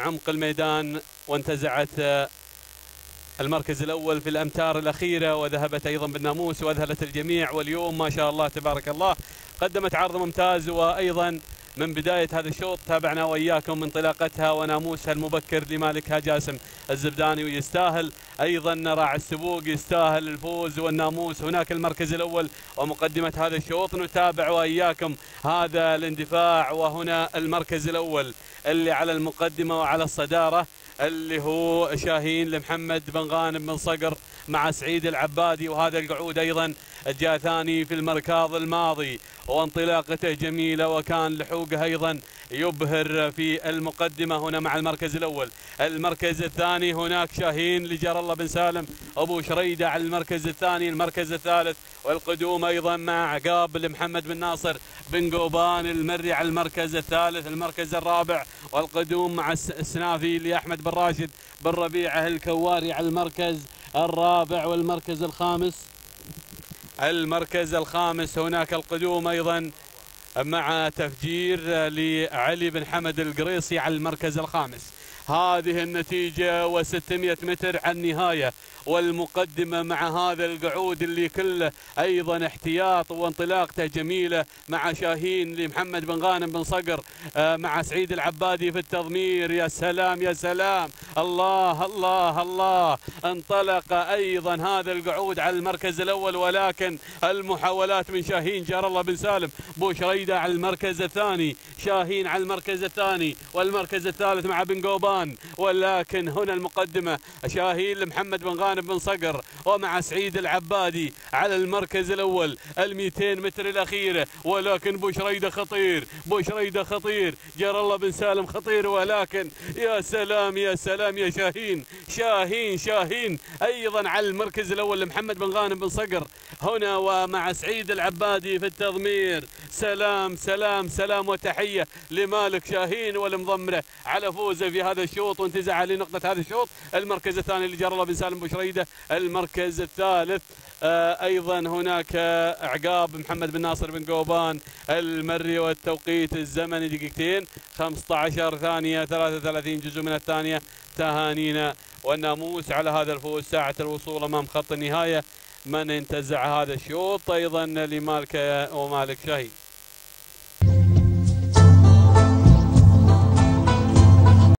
عمق الميدان وانتزعت المركز الأول في الأمتار الأخيرة، وذهبت أيضا بالناموس وأذهلت الجميع. واليوم ما شاء الله تبارك الله قدمت عرض ممتاز، وأيضا من بداية هذا الشوط تابعنا وإياكم انطلاقتها وناموسها المبكر لمالكها جاسم الزبداني، ويستاهل أيضا راعي السبوق، يستاهل الفوز والناموس. هناك المركز الأول ومقدمة هذا الشوط، نتابع وإياكم هذا الاندفاع. وهنا المركز الأول اللي على المقدمة وعلى الصدارة اللي هو شاهين لمحمد بن غانم بن صقر مع سعيد العبادي، وهذا القعود أيضا جاء ثاني في المركاض الماضي وانطلاقته جميلة، وكان لحوقه أيضا يبهر في المقدمة هنا مع المركز الأول. المركز الثاني هناك شاهين لجار الله بن سالم أبو شريدة على المركز الثاني. المركز الثالث والقدوم أيضا مع عقاب لمحمد بن ناصر بن قوبان المري على المركز الثالث. المركز الرابع والقدوم مع السنافي لأحمد بن راشد بن ربيعة الكواري على المركز الرابع. والمركز الخامس هناك القدوم أيضا مع تفجير لعلي بن حمد القريصي على المركز الخامس. هذه النتيجة و600 متر عن النهاية، والمقدمة مع هذا القعود اللي كله أيضا احتياط وانطلاقته جميلة مع شاهين لمحمد بن غانم بن صقر مع سعيد العبادي في التضمير. يا سلام يا سلام، الله الله الله. انطلق أيضا هذا القعود على المركز الأول، ولكن المحاولات من شاهين جار الله بن سالم بو شريدة على المركز الثاني، شاهين على المركز الثاني، والمركز الثالث مع بن قوبان. ولكن هنا المقدمة شاهين لمحمد بن غانم بن صقر ومع سعيد العبادي على المركز الأول 200 متر الأخيرة. ولكن بو شريدة خطير، بو شريدة خطير، جار الله بن سالم خطير. ولكن يا سلام يا سلام يا شاهين، شاهين أيضا على المركز الأول لمحمد بن غانم بن صقر هنا ومع سعيد العبادي في التضمير. سلام سلام سلام وتحية لمالك شاهين والمضمرة على فوزه في هذا الشوط وانتزاعه لنقطة هذا الشوط. المركز الثاني لجار الله بن سالم بو شريدة. المركز الثالث أيضا هناك عقاب محمد بن ناصر بن قوبان المري، والتوقيت الزمني دقيقتين 15 ثانية 33 جزء من الثانية. تهانينا والناموس على هذا الفوز. ساعة الوصول أمام خط النهاية من انتزع هذا الشوط أيضا لمالك ومالك شاهين.